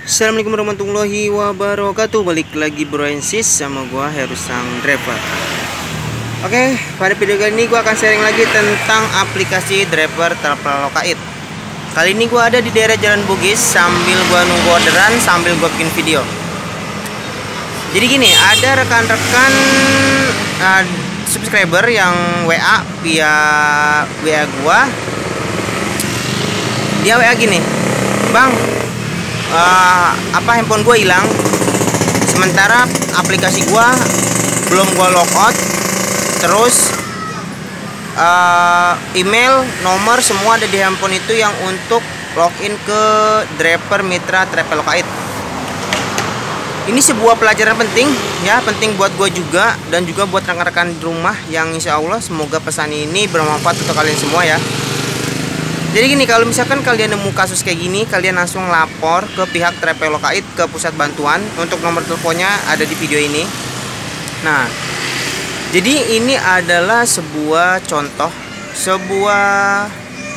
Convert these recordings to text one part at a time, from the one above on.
Assalamualaikum warahmatullahi wabarakatuh. Balik lagi bro and sis sama gua Heru Sang Driver. Oke, pada video kali ini gua akan sharing lagi tentang aplikasi driver Traveloka It. Kali ini gua ada di daerah Jalan Bugis sambil gua nunggu orderan sambil gua bikin video. Jadi gini, ada rekan-rekan subscriber yang WA via WA gua. Dia WA gini, "Bang, handphone gue hilang, sementara aplikasi gue belum gue logout, terus email, nomor semua ada di handphone itu yang untuk login ke driver mitra Traveloka It." Ini sebuah pelajaran penting ya, penting buat gue juga dan juga buat rekan-rekan di rumah yang insya Allah semoga pesan ini bermanfaat untuk kalian semua ya. Jadi gini, kalau misalkan kalian nemu kasus kayak gini, kalian langsung lapor ke pihak Traveloka It, ke pusat bantuan. Untuk nomor teleponnya ada di video ini. Nah, jadi ini adalah sebuah contoh, sebuah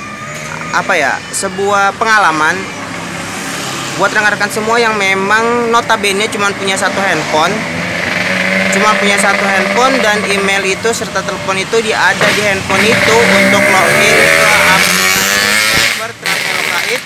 pengalaman buat rekan-rekan semua yang memang notabene cuma punya satu handphone. Dan email itu serta telepon itu dia ada di handphone itu untuk login ke Traveloka It.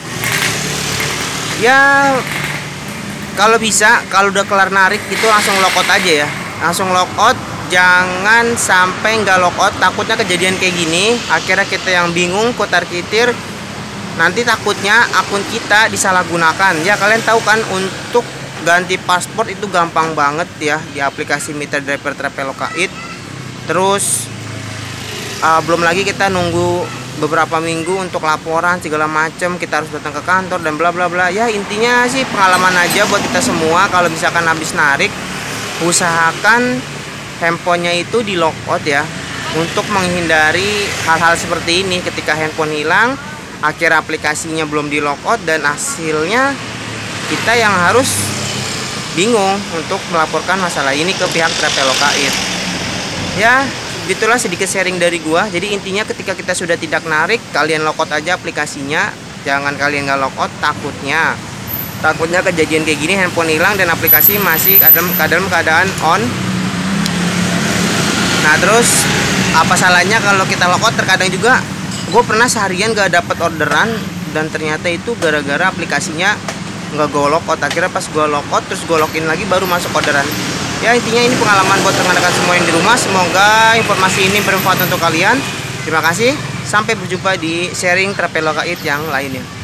Ya, kalau bisa, kalau udah kelar narik itu langsung logout aja ya. Langsung logout, jangan sampai nggak logout. Takutnya kejadian kayak gini, akhirnya kita yang bingung, kotar-kitir. Nanti takutnya akun kita disalahgunakan. Ya kalian tahu kan, untuk ganti paspor itu gampang banget ya di aplikasi mitra driver Traveloka It. Terus belum lagi kita nunggu beberapa minggu untuk laporan segala macam, kita harus datang ke kantor dan bla bla bla. Ya intinya sih pengalaman aja buat kita semua. Kalau misalkan habis narik, usahakan handphonenya itu di logout ya, untuk menghindari hal-hal seperti ini. Ketika handphone hilang, akhir aplikasinya belum di logout, dan hasilnya kita yang harus bingung untuk melaporkan masalah ini ke pihak Traveloka It. Ya, begitulah sedikit sharing dari gua. Jadi intinya ketika kita sudah tidak narik, kalian logout aja aplikasinya. Jangan kalian nggak logout, takutnya kejadian kayak gini, handphone hilang dan aplikasi masih dalam keadaan on. Nah, terus apa salahnya kalau kita logout? Terkadang juga gue pernah seharian gak dapat orderan, dan ternyata itu gara-gara aplikasinya nggak gue logout. Akhirnya pas gue logout terus gue login lagi baru masuk orderan. Ya intinya ini pengalaman buat rekan-rekan semua yang di rumah. Semoga informasi ini bermanfaat untuk kalian. Terima kasih, sampai berjumpa di sharing Traveloka It yang lainnya.